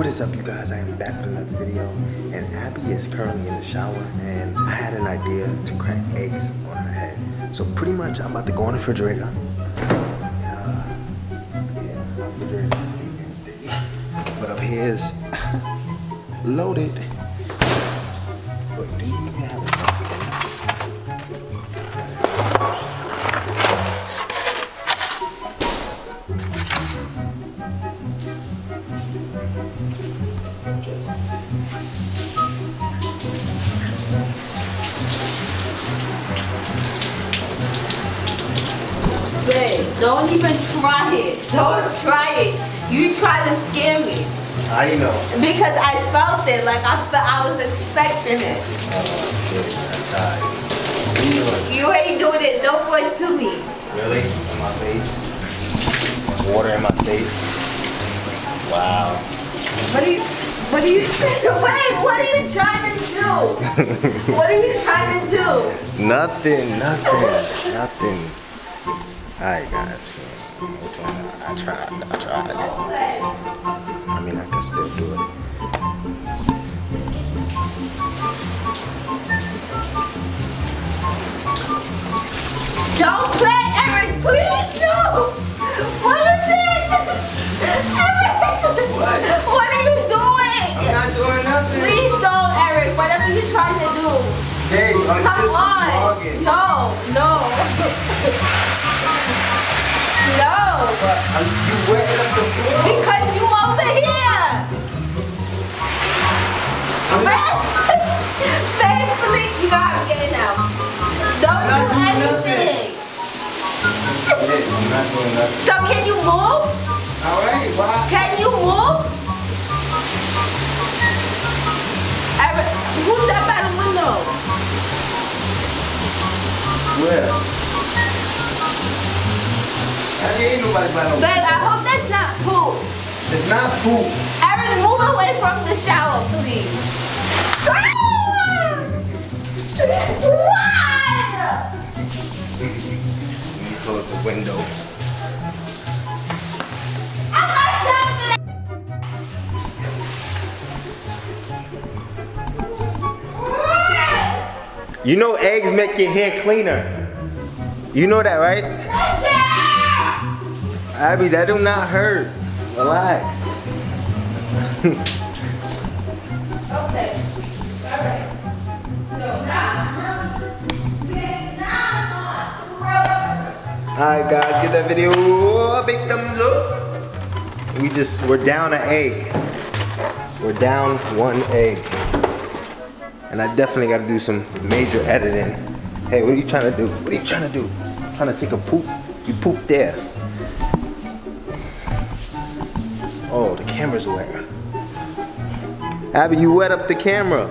What is up, you guys? I am back with another video, and Abby is currently in the shower, and I had an idea to crack eggs on her head. So pretty much, I'm about to go in the refrigerator, and my refrigerator is empty, but up here is loaded. But do you even have a coffee in this? Babe, don't even try it. Don't try it. You try to scare me. I know. Because I felt it, like I was expecting it. Oh shit, I'm tired. You ain't doing it no more to me. Really? In my face? Water in my face? Wow. What are you wait, what are you trying to do? What are you trying to do? Nothing. Alright guys, I tried. I mean, I can still do it. Don't play, Eric, please, no! What is it? Eric! What are you doing? I'm not doing nothing. Please don't, Eric, whatever you're trying to do. Hey, I'm Come just on! vlogging. No! But you wetting up the floor. Because you over here! Thankfully, you know I'm getting out. Don't do anything. I'm not doing nothing. So can you move? Alright, why? Can you move? Eric, who's that by the window? Where? Ain't nobody by no Babe, I hope that's not poop. It's not poop. Eric, move away from the shower, please. What? Let me close the window. I'm not shopping. You know eggs make your hair cleaner. You know that, right? Abby, that do not hurt. Relax. Okay. Alright. No, Alright guys, give that video a big thumbs up. We're down an egg. We're down one egg. And I definitely gotta do some major editing. Hey, what are you trying to do? What are you trying to do? Trying to take a poop? You poop there. Oh, the camera's wet. Abby, you wet up the camera.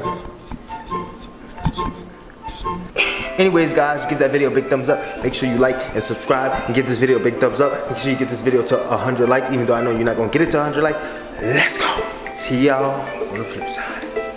Anyways, guys, give that video a big thumbs up. Make sure you like and subscribe and give this video a big thumbs up. Make sure you get this video to 100 likes, even though I know you're not gonna get it to 100 likes. Let's go. See y'all on the flip side.